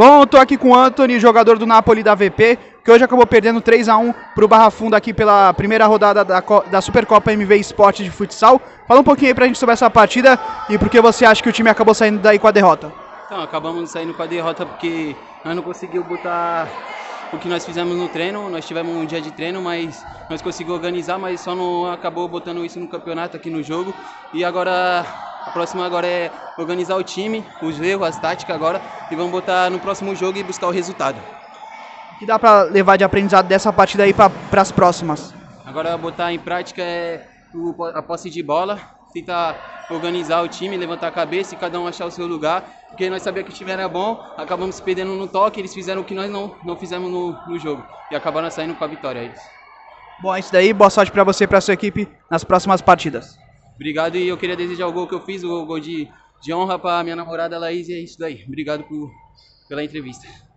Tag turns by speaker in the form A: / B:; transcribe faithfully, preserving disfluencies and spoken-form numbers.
A: Bom, eu tô aqui com o Anthony, jogador do Napoli da V P, que hoje acabou perdendo três a um pro Barra Funda aqui pela primeira rodada da, da Supercopa M V Sport de futsal. Fala um pouquinho aí pra gente sobre essa partida e por que você acha que o time acabou saindo daí com a derrota.
B: Então, acabamos saindo com a derrota porque nós não conseguimos botar o que nós fizemos no treino. Nós tivemos um dia de treino, mas nós conseguimos organizar, mas só não acabou botando isso no campeonato aqui no jogo. E agora, a próxima agora é organizar o time, os erros, as táticas agora, e vamos botar no próximo jogo e buscar o resultado.
A: O que dá pra levar de aprendizado dessa partida aí para as próximas?
B: Agora botar em prática é o, a posse de bola, tentar organizar o time, levantar a cabeça e cada um achar o seu lugar, porque nós sabíamos que o time era bom, acabamos perdendo no toque, eles fizeram o que nós não, não fizemos no, no jogo e acabaram saindo com a vitória. É isso.
A: Bom, é isso daí, boa sorte para você e para sua equipe nas próximas partidas.
B: Obrigado, e eu queria desejar o gol que eu fiz, o gol de, de honra para minha namorada Laís, e é isso daí. Obrigado por, pela entrevista.